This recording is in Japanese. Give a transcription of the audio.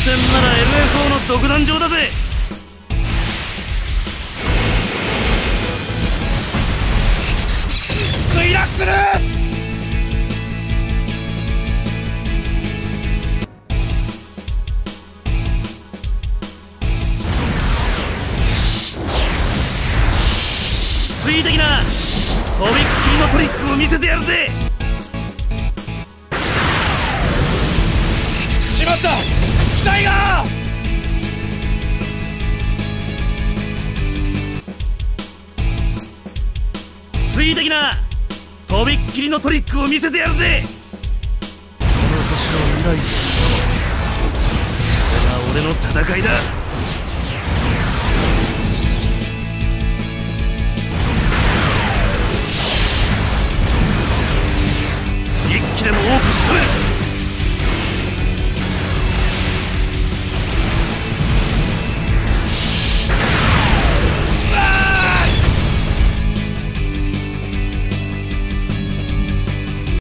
戦なら LFO の独壇場だぜ。墜落する。ついてきな。とびっきりのトリックを見せてやるぜ。しまった、機体が。ついてきな。とびっきりのトリックを見せてやるぜ。この星の未来を守る。それが俺の戦いだ。一気でも多く仕留める。